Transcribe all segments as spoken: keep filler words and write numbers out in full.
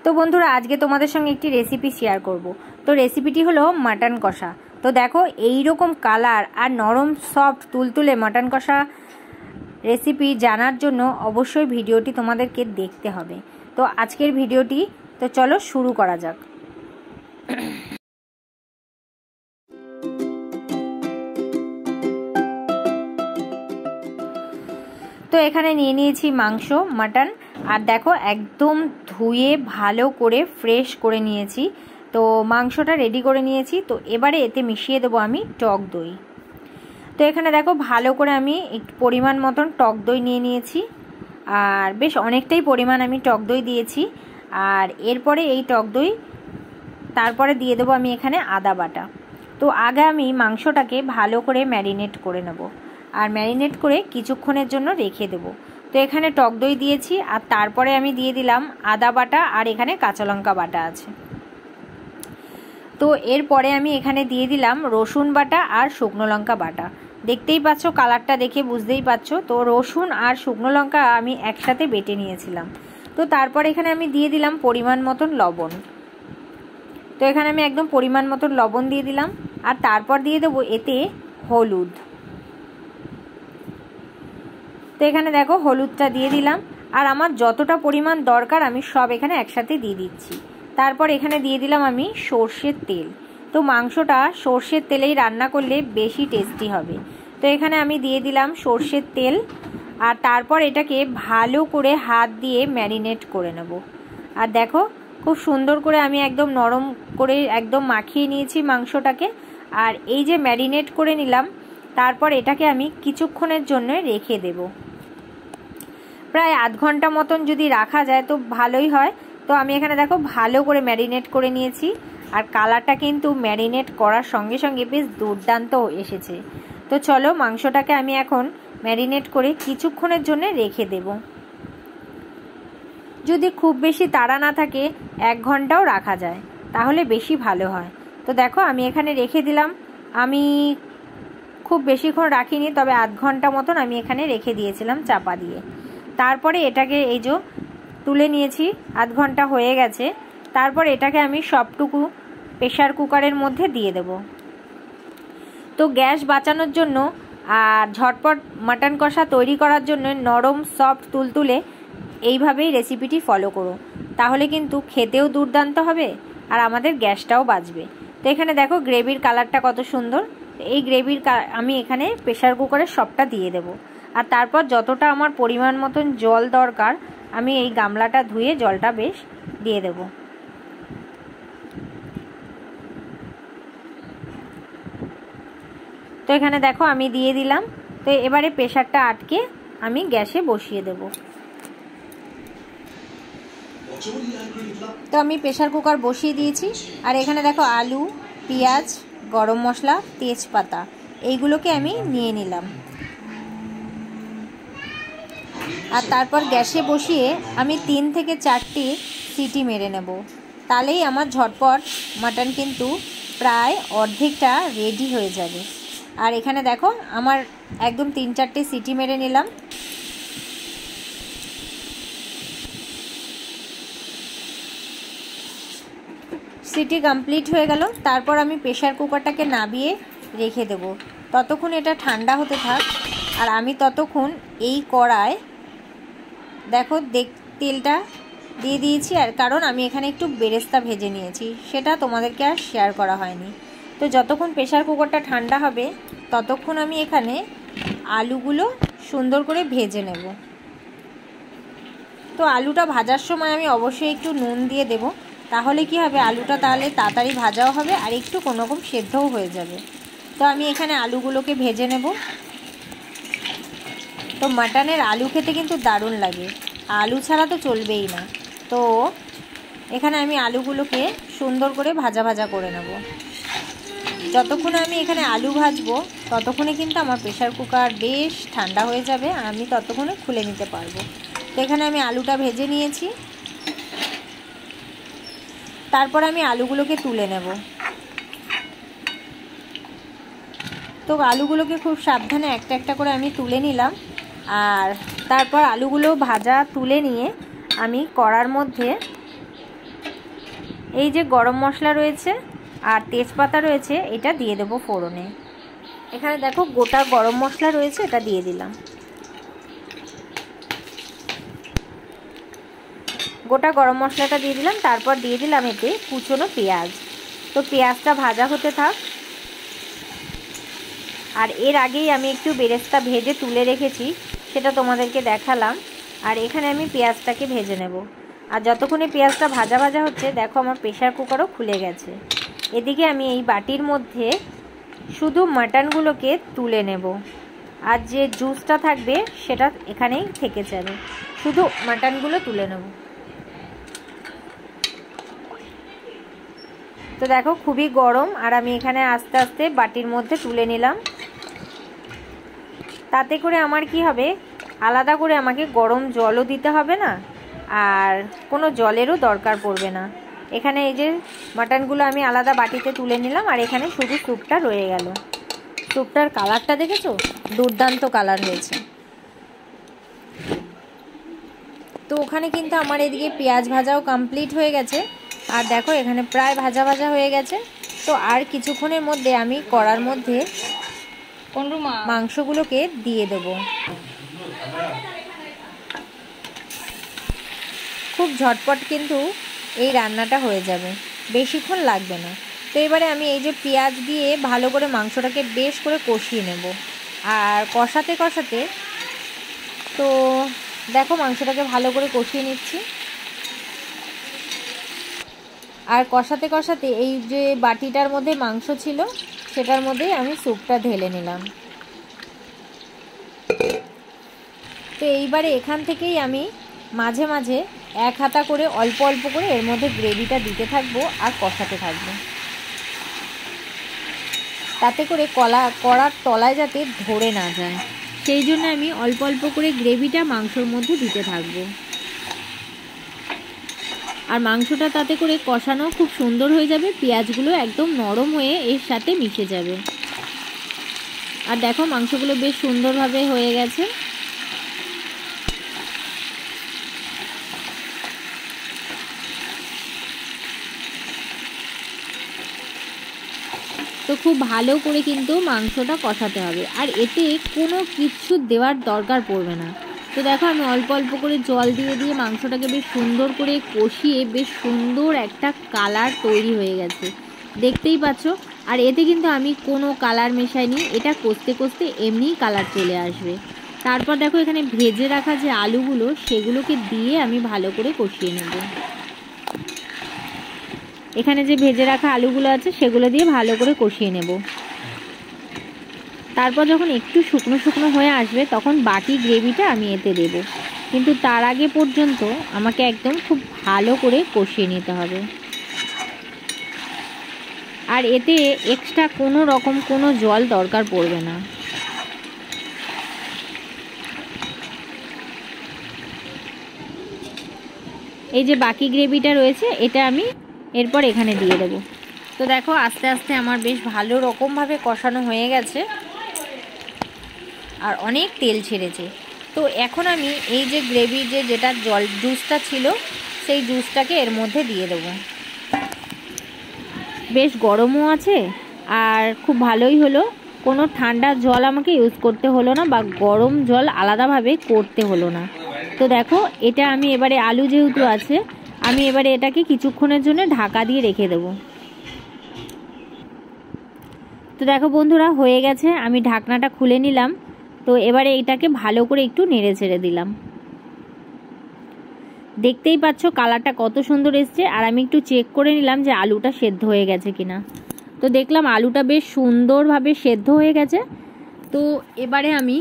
তো বন্ধুরা আজকে তোমাদের সঙ্গে একটি রেসিপি শেয়ার করব। তো রেসিপিটি হলো মাটন কষা। তো দেখো এই রকম কালার আর নরম সফট তুলতুলে মাটন কষা রেসিপি জানার জন্য অবশ্যই ভিডিওটি তোমাদেরকে দেখতে হবে। তো আজকের ভিডিওটি তো চলো শুরু করা যাক। তো এখানে নিয়ে নিয়েছি মাংস মাটন, আর দেখো একদম ধুয়ে ভালো করে ফ্রেশ করে নিয়েছি। তো মাংসটা রেডি করে নিয়েছি। তো এবারে এতে মিশিয়ে দেবো আমি টক দই। তো এখানে দেখো ভালো করে আমি একটু পরিমাণ মতন টক দই নিয়ে নিয়েছি, আর বেশ অনেকটাই পরিমাণ আমি টক দই দিয়েছি। আর এরপরে এই টক দই তারপরে দিয়ে দেবো আমি এখানে আদা বাটা। তো আগে আমি মাংসটাকে ভালো করে ম্যারিনেট করে নেব, আর ম্যারিনেট করে কিছুক্ষণের জন্য রেখে দেব। তো এখানে টক দই দিয়েছি, আর তারপরে আমি দিয়ে দিলাম আদা বাটা, আর এখানে কাঁচা লঙ্কা বাটা আছে। তো এরপরে আমি এখানে দিয়ে দিলাম রসুন বাটা আর শুকনো লঙ্কা বাটা। দেখতেই পাচ্ছ, কালারটা দেখে বুঝতেই পারছো। তো রসুন আর শুকনো লঙ্কা আমি একসাথে বেটে নিয়েছিলাম। তো তারপর এখানে আমি দিয়ে দিলাম পরিমাণ মতন লবণ। তো এখানে আমি একদম পরিমাণ মতন লবণ দিয়ে দিলাম, আর তারপর দিয়ে দেবো এতে হলুদ। তো এখানে দেখো হলুদটা দিয়ে দিলাম, আর আমার যতটা পরিমাণ দরকার আমি সব এখানে একসাথে দিয়ে দিচ্ছি। তারপর এখানে দিয়ে দিলাম আমি সর্ষের তেল। তো মাংসটা সর্ষের তেলেই রান্না করলে বেশি টেস্টি হবে। তো এখানে আমি দিয়ে দিলাম সর্ষের তেল, আর তারপর এটাকে ভালো করে হাত দিয়ে ম্যারিনেট করে নেব। আর দেখো খুব সুন্দর করে আমি একদম নরম করে একদম মাখিয়ে নিয়েছি মাংসটাকে। আর এই যে ম্যারিনেট করে নিলাম, তারপর এটাকে আমি কিছুক্ষণের জন্য রেখে দেব। প্রায় আধ ঘন্টা মতন যদি রাখা যায় তো ভালোই হয়। তো আমি এখানে দেখো ভালো করে ম্যারিনেট করে নিয়েছি, আর কালারটা কিন্তু ম্যারিনেট করার সঙ্গে সঙ্গে বেশ দুর্দান্ত এসেছে। তো চলো মাংসটাকে আমি এখন ম্যারিনেট করে কিছুক্ষণের জন্য রেখে দেব। যদি খুব বেশি তাড়া না থাকে এক ঘন্টাও রাখা যায়, তাহলে বেশি ভালো হয়। তো দেখো আমি এখানে রেখে দিলাম। আমি খুব বেশিক্ষণ রাখিনি, তবে আধ ঘন্টা মতন আমি এখানে রেখে দিয়েছিলাম চাপা দিয়ে। তারপরে এটাকে এই যে তুলে নিয়েছি, আধ ঘন্টা হয়ে গেছে। তারপর এটাকে আমি সবটুকু প্রেশার কুকারের মধ্যে দিয়ে দেব। তো গ্যাস বাঁচানোর জন্য আর ঝটপট মাটন কষা তৈরি করার জন্য নরম সফট তুলতুলে এইভাবেই রেসিপিটি ফলো করো, তাহলে কিন্তু খেতেও দুর্দান্ত হবে আর আমাদের গ্যাসটাও বাঁচবে। তো এখানে দেখো গ্রেভির কালারটা কত সুন্দর। এই গ্রেভির আমি এখানে প্রেশার কুকারে সবটা দিয়ে দেব। আর তারপর যতটা আমার পরিমাণ মতন জল দরকার আমি এই গামলাটা ধুয়ে জলটা বেশ দিয়ে দেব। তো এখানে দেখো আমি দিয়ে দিলাম। তো এবারে প্রেশারটা আটকে আমি গ্যাসে বসিয়ে দেব। তো আমি প্রেশার কুকার বসিয়ে দিয়েছি, আর এখানে দেখো আলু, পেঁয়াজ, গরম মশলা, তেজপাতা এইগুলোকে আমি নিয়ে নিলাম। আর তারপর গ্যাসে বসিয়ে আমি তিন থেকে চারটি সিটি মেরে নেব, তাহলেই আমার ঝটপট মাটন কিন্তু প্রায় অর্ধেকটা রেডি হয়ে যাবে। আর এখানে দেখো আমার একদম তিন চারটে সিটি মেরে নিলাম। সিটি কমপ্লিট হয়ে গেল। তারপর আমি প্রেশার কুকারটাকে নামিয়ে রেখে দেব। ততক্ষণ এটা ঠান্ডা হতে থাক, আর আমি ততক্ষণ এই কড়ায় দেখো দেখ তেলটা দিয়ে দিয়েছি। আর কারণ আমি এখানে একটু বেরেস্তা ভেজে নিয়েছি, সেটা তোমাদেরকে আর শেয়ার করা হয়নি। তো যতক্ষণ প্রেশার কুকারটা ঠান্ডা হবে ততক্ষণ আমি এখানে আলুগুলো সুন্দর করে ভেজে নেব। তো আলুটা ভাজার সময় আমি অবশ্যই একটু নুন দিয়ে দেব, তাহলে কি হবে আলুটা তাহলে তাড়াতাড়ি ভাজাও হবে আর একটু কোনোরকম সেদ্ধও হয়ে যাবে। তো আমি এখানে আলুগুলোকে ভেজে নেব। তো মাটনের আলু খেতে কিন্তু দারুণ লাগে, আলু ছাড়া তো চলবেই না। তো এখানে আমি আলুগুলোকে সুন্দর করে ভাজা ভাজা করে নেব। যতক্ষণ আমি এখানে আলু ভাজবো ততক্ষণে কিন্তু আমার প্রেশার কুকার বেশ ঠান্ডা হয়ে যাবে, আমি ততক্ষণে খুলে নিতে পারবো। তো এখানে আমি আলুটা ভেজে নিয়েছি। তারপর আমি আলুগুলোকে তুলে নেব। তো আলুগুলোকে খুব সাবধানে একটা একটা করে আমি তুলে নিলাম। আর তারপর আলুগুলো ভাজা তুলে নিয়ে আমি কড়ার মধ্যে এই যে গরম মশলা রয়েছে আর তেজপাতা রয়েছে, এটা দিয়ে দেবো ফোড়নে। এখানে দেখো গোটা গরম মশলা রয়েছে, এটা দিয়ে দিলাম। গোটা গরম মশলাটা দিয়ে দিলাম, তারপর দিয়ে দিলাম এতে কুচনো পেঁয়াজ। তো পেঁয়াজটা ভাজা হতে থাক। আর এর আগেই আমি একটু বেরেস্তা ভেজে তুলে রেখেছি, সেটা তোমাদেরকে দেখালাম। আর এখানে আমি পেঁয়াজটাকে ভেজে নেব। আর যতক্ষণে পেঁয়াজটা ভাজা ভাজা হচ্ছে, দেখো আমার প্রেশার কুকারও খুলে গেছে। এদিকে আমি এই বাটির মধ্যে শুধু মাটনগুলোকে তুলে নেব, আর যে জুসটা থাকবে সেটা এখানেই থেকে যাবে। শুধু মাটনগুলো তুলে নেব। তো দেখো খুবই গরম, আর আমি এখানে আস্তে আস্তে বাটির মধ্যে তুলে নিলাম। তাতে করে আমার কি হবে, আলাদা করে আমাকে গরম জলও দিতে হবে না, আর কোনো জলেরও দরকার পড়বে না। এখানে এই যে মাটনগুলো আমি আলাদা বাটিতে তুলে নিলাম, আর এখানে শুধু স্যুপটা রয়ে গেল। স্যুপটার কালারটা দেখেছো, দুর্দান্ত কালার হয়েছে। তো ওখানে কিন্তু আমার এদিকে পেঁয়াজ ভাজাও কমপ্লিট হয়ে গেছে। আর দেখো এখানে প্রায় ভাজা ভাজা হয়ে গেছে। তো আর কিছুক্ষণের মধ্যে আমি কড়ার মধ্যে মাংসগুলোকে দিয়ে দেবো। খুব ঝটপট কিন্তু এই রান্নাটা হয়ে যাবে, বেশিক্ষণ লাগবে না। তো এবারে আমি এই যে পেঁয়াজ দিয়ে ভালো করে মাংসটাকে বেশ করে কষিয়ে নেব। আর কষাতে কষাতে তো দেখো মাংসটাকে ভালো করে কষিয়ে নিচ্ছি। আর কষাতে কষাতে এই যে বাটিটার মধ্যে মাংস ছিল, সেটার মধ্যেই আমি স্যুপটা ঢেলে নিলাম। তো এইবারে এখান থেকেই আমি মাঝে মাঝে এক হাতা করে অল্প অল্প করে এর মধ্যে গ্রেভিটা দিতে থাকবো আর কষাতে থাকবো, তাতে করে কলা কড়ার তলায় যাতে ধরে না যায়। সেই জন্য আমি অল্প অল্প করে গ্রেভিটা মাংসর মধ্যে দিতে থাকবো। আর মাংসটা তাতে করে কষানো খুব সুন্দর হয়ে যাবে, পেঁয়াজগুলো একদম নরম হয়ে এর সাথে মিশে যাবে। আর দেখো মাংসগুলো বেশ সুন্দরভাবে হয়ে গেছে। তো খুব ভালো করে কিন্তু মাংসটা কষাতে হবে, আর এতে কোনো কিছু দেওয়ার দরকার পড়বে না। তো দেখো আমি অল্প অল্প করে জল দিয়ে দিয়ে মাংসটাকে বেশ সুন্দর করে কষিয়ে বেশ সুন্দর একটা কালার তৈরি হয়ে গেছে, দেখতেই পাচ্ছ। আর এতে কিন্তু আমি কোনো কালার মেশাইনি, এটা কষতে কষতে এমনিই কালার চলে আসবে। তারপর দেখো এখানে ভেজে রাখা যে আলুগুলো, সেগুলোকে দিয়ে আমি ভালো করে কষিয়ে নেব। এখানে যে ভেজে রাখা আলুগুলো আছে সেগুলো দিয়ে ভালো করে কষিয়ে নেব। তারপর যখন একটু শুকনো শুকনো হয়ে আসবে, তখন বাকি গ্রেভিটা আমি এতে দেব। কিন্তু তার আগে পর্যন্ত আমাকে একদম খুব ভালো করে কষিয়ে নিতে হবে। আর এতে এক্সট্রা কোনো রকম কোনো জল দরকার পড়বে না। এই যে বাকি গ্রেভিটা রয়েছে, এটা আমি এরপর এখানে দিয়ে দেবো। তো দেখো আস্তে আস্তে আমার বেশ ভালো রকমভাবে কষানো হয়ে গেছে, আর অনেক তেল ছেড়েছে। তো এখন আমি এই যে গ্রেভির যে যেটা জল জুসটা ছিল, সেই জুসটাকে এর মধ্যে দিয়ে দেবো। বেশ গরমও আছে, আর খুব ভালোই হলো, কোনো ঠান্ডা জল আমাকে ইউজ করতে হলো না, বা গরম জল আলাদাভাবে করতে হলো না। তো দেখো এটা আমি এবারে আলু যেহেতু আছে, আমি এবারে এটাকে কিছুক্ষণের জন্য ঢাকা দিয়ে রেখে দেবো। তো দেখো বন্ধুরা হয়ে গেছে, আমি ঢাকনাটা খুলে নিলাম। তো এবারে এটাকে ভালো করে একটু নেড়ে ছেড়ে দিলাম। দেখতেই পাচ্ছ কালারটা কত সুন্দর এসছে। আর আমি একটু চেক করে নিলাম যে আলুটা সেদ্ধ হয়ে গেছে কিনা। তো দেখলাম আলুটা বেশ সুন্দরভাবে সেদ্ধ হয়ে গেছে। তো এবারে আমি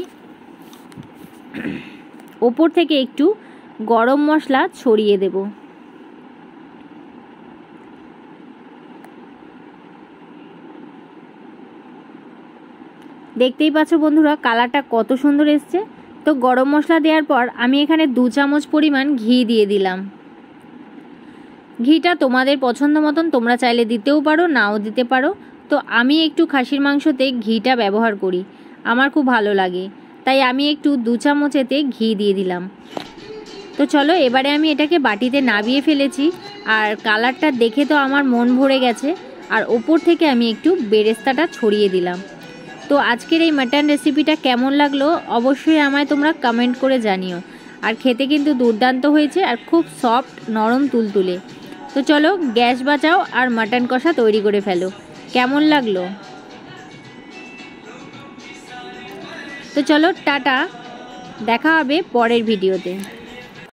ওপর থেকে একটু গরম মশলা ছড়িয়ে দেব। দেখতেই পাচ্ছ বন্ধুরা কালারটা কত সুন্দর এসছে। তো গরম মশলা দেওয়ার পর আমি এখানে দু চামচ পরিমাণ ঘি দিয়ে দিলাম। ঘিটা তোমাদের পছন্দ মতন তোমরা চাইলে দিতেও পারো, নাও দিতে পারো। তো আমি একটু খাসির মাংসতে ঘিটা ব্যবহার করি, আমার খুব ভালো লাগে, তাই আমি একটু দু চামচ এতে ঘি দিয়ে দিলাম। তো চলো এবারে আমি এটাকে বাটিতে নামিয়ে ফেলেছি। আর কালারটা দেখে তো আমার মন ভরে গেছে। আর ওপর থেকে আমি একটু বেরেস্তাটা ছড়িয়ে দিলাম। তো আজকের এই মাটন রেসিপিটা কেমন লাগলো অবশ্যই আমায় তোমরা কমেন্ট করে জানিও। আর খেতে কিন্তু দুর্দান্ত হয়েছে আর খুব সফট নরম তুলতুলে। তো চলো গ্যাস বাঁচাও আর মাটন কষা তৈরি করে ফেলো। কেমন লাগলো? তো চলো টাটা, দেখা হবে পরের ভিডিওতে।